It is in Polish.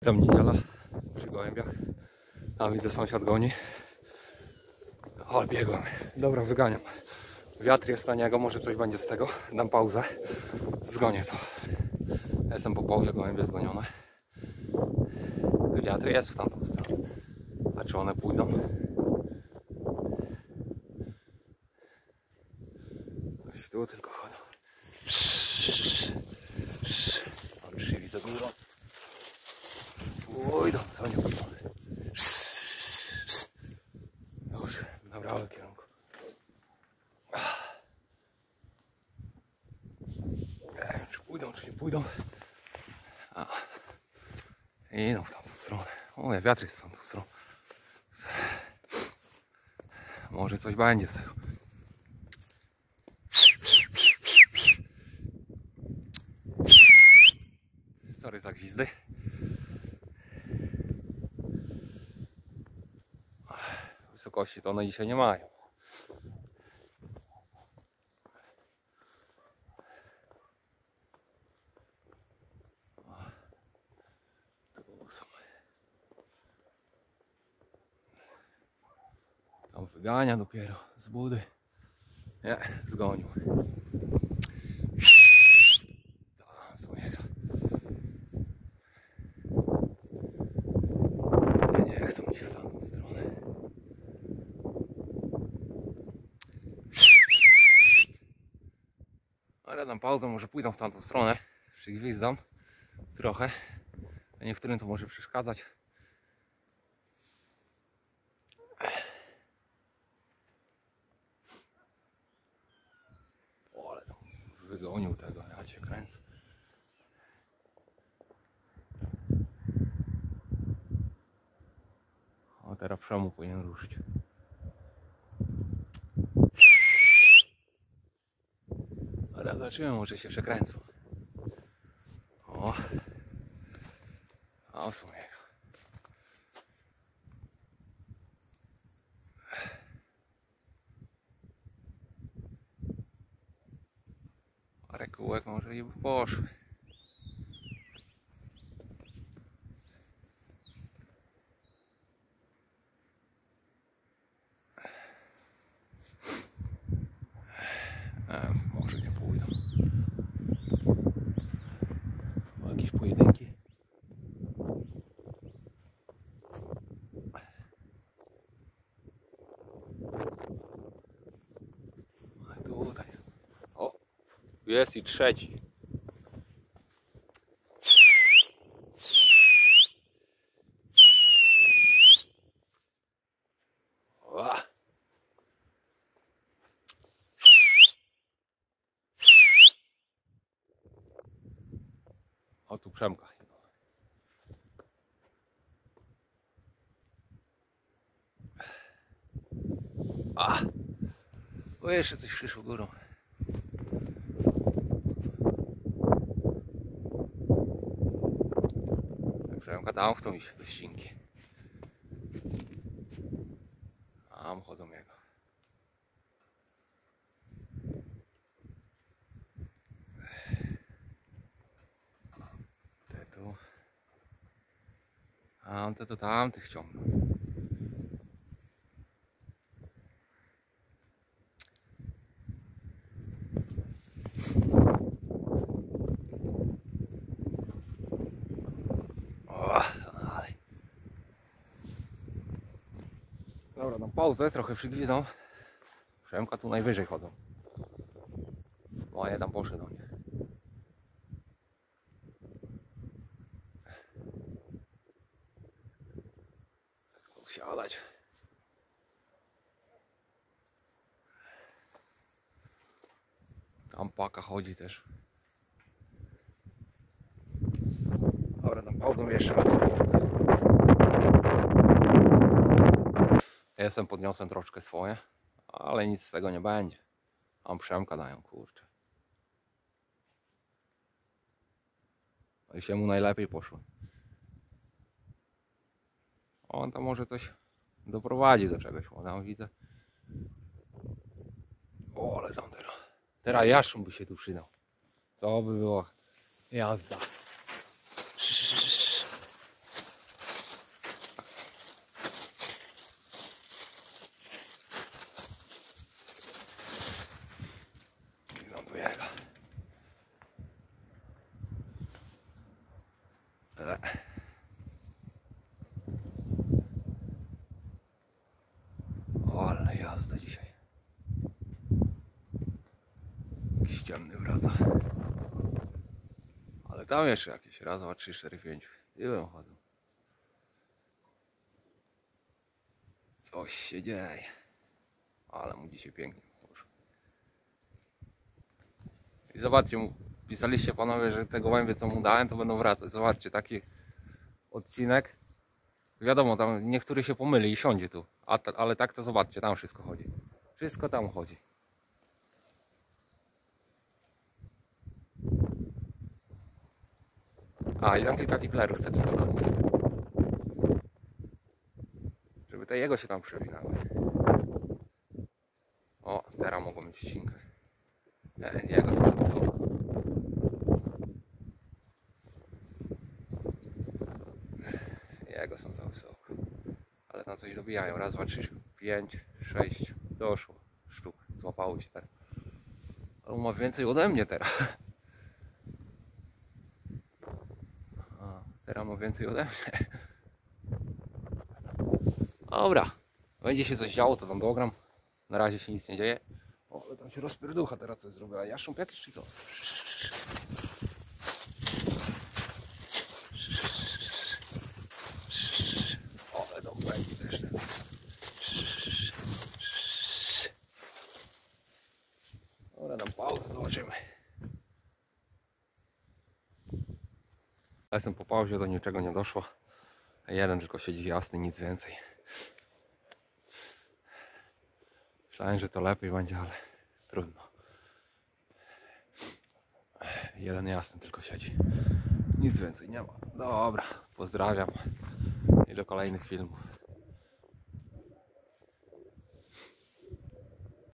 Tam niedziela przy gołębiach. Tam widzę, sąsiad goni. O, biegłem. Dobra, wyganiam. Wiatr jest na niego, może coś będzie z tego. Dam pauzę. Zgonię to. Jestem po połowie, gołębie zgonione. Wiatr jest w tamtą stronę. A czy one pójdą? Coś tu tylko chodzą. Tam trzy widzę górą. Pójdą, co nie pójdą. Już, na prawym kierunku. Nie wiem, czy pójdą, czy nie pójdą. Idą w tamtą stronę. O, wiatr jest w tamtą stronę. Może coś będzie z tego. Sorry za gwizdy. Wysokości to one dzisiaj nie mają. Tu są. Tam wygania dopiero z budy. Nie, zgonił. Tam są jego. Nie chcą iść w tamtą stronę. Ale dam pauzę, może pójdą w tamtą stronę. Przygwizdam trochę. A niektórym to może przeszkadzać. O, ale tam wygonił tego, ja cię kręcę. O, teraz przemu powinien ruszyć. Ale zobaczyłem, może się przekręcą. O, a są jego. Parę kółek może i by poszły. Może nie pójdą. O, jakieś pojedynki. A tutaj są. O, jest i trzeci. O. O, tu Przemka. A, o, jeszcze coś przyszło górą. Przemka tam chcą iść do ścinki. Tam chodzą jego. Te tu. A on te to tamtych ciągną. Dobra, dam pauzę, trochę przygwizdam. Przemka tu najwyżej chodzą. Moje tam poszły do nich. Chcą siadać. Tam paka chodzi też. Dobra, dam pauzę, jeszcze raz pauzę. Jestem, podniosłem troszkę swoje, ale nic z tego nie będzie. Tam Przemka dają, kurczę. I się mu najlepiej poszło. On tam może coś doprowadzi do czegoś, tam widzę. O, ale tam teraz jaszczur by się tu przydał. To by było jazda. ciemny wraca. Ale tam jeszcze jakieś. Raz, dwa, trzy, cztery, pięć. Nie wiem, chodzą. Coś się dzieje. Ale mu dzisiaj pięknie poszło. I zobaczcie, pisaliście panowie, że te gołębie co mu dałem to będą wracać. Zobaczcie, taki odcinek. Wiadomo, tam niektóry się pomyli i siądzie tu. Ale tak to zobaczcie, tam wszystko chodzi. Wszystko tam chodzi. A i tam kilka tiplerów chcę tylko dać. Żeby te jego się tam przewinały. O, teraz mogą mieć ścinkę. Nie, jego są za wysoko. Jego są za wysoko. Ale tam coś dobijają. Raz, dwa, trzy, pięć, sześć. Doszło. Sztuk. Złapało się teraz. Ale on ma więcej ode mnie teraz. A, teraz ma więcej ode mnie. Dobra. Będzie się coś działo, to tam dogram. Na razie się nic nie dzieje. O, ale tam się rozpierducha teraz coś zrobiła. Jaszcząb jakiś czy co? O, ale dobra, też. Dobra, dam pauzę, zobaczymy. Ja jestem po pauzie, do niczego nie doszło. Jeden tylko siedzi jasny, nic więcej. Myślałem, że to lepiej będzie, ale trudno. Jeden jasny tylko siedzi. Nic więcej nie ma. Dobra, pozdrawiam i do kolejnych filmów.